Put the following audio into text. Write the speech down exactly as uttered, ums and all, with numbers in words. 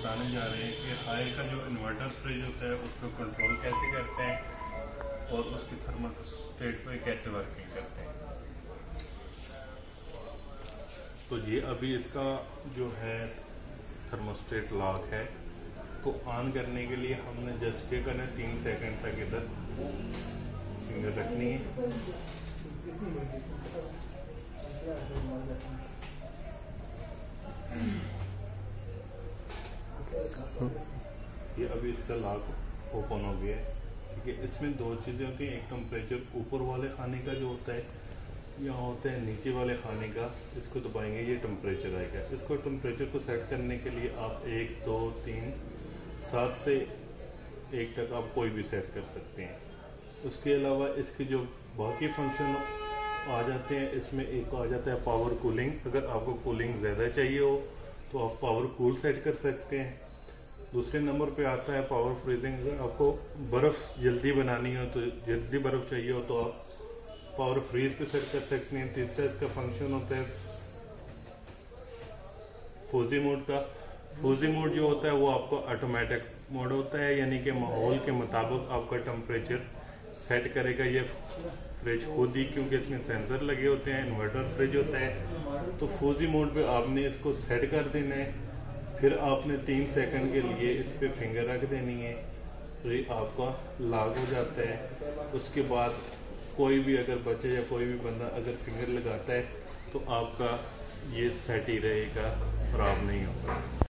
बताने जा रहे हैं कि हाई का जो इन्वर्टर फ्रिज होता है उसको कंट्रोल कैसे करते हैं और उसकी थर्मोस्टेट पे कैसे वर्किंग करते हैं। तो ये अभी इसका जो है थर्मोस्टेट लॉक है, इसको ऑन करने के लिए हमने जस्ट क्या करना है, तीन सेकंड तक इधर फिंगर रखनी है। ये अभी इसका लॉक ओपन हो गया है। ठीक है, इसमें दो चीज़ें होती हैं, एक टेम्परेचर ऊपर वाले खाने का जो होता है, यहाँ होता है नीचे वाले खाने का। इसको दबाएंगे, ये टेम्परेचर आएगा। इसको टेम्परेचर को सेट करने के लिए आप एक दो तीन सात से एक तक आप कोई भी सेट कर सकते हैं। उसके अलावा इसके जो बाकी फंक्शन आ जाते हैं, इसमें एक आ जाता है पावर कूलिंग। अगर आपको कूलिंग ज़्यादा चाहिए हो तो आप पावर कूल सेट कर सकते हैं। दूसरे नंबर पे आता है पावर फ्रीजिंग। अगर आपको बर्फ़ जल्दी बनानी हो, तो जल्दी बर्फ़ चाहिए हो तो आप पावर फ्रीज पे सेट कर सकते हैं। तीसरा इसका फंक्शन होता है फूजी मोड का। फूजी मोड जो होता है वो आपको ऑटोमेटिक मोड होता है, यानी कि माहौल के मुताबिक आपका टेम्परेचर सेट करेगा ये फ्रिज खुद ही, क्योंकि इसमें सेंसर लगे होते हैं, इन्वर्टर फ्रिज होता है। तो फूजी मोड पे आपने इसको सेट कर देना है, फिर आपने तीन सेकंड के लिए इस पे फिंगर रख देनी है, तो ये आपका लॉक हो जाता है। उसके बाद कोई भी अगर बच्चा या कोई भी बंदा अगर फिंगर लगाता है तो आपका ये सेट ही रहेगा, खराब नहीं होगा।